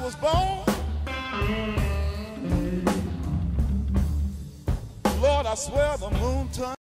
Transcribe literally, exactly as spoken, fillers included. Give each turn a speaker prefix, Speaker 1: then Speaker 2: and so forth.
Speaker 1: was born, Lord, I swear the moon turned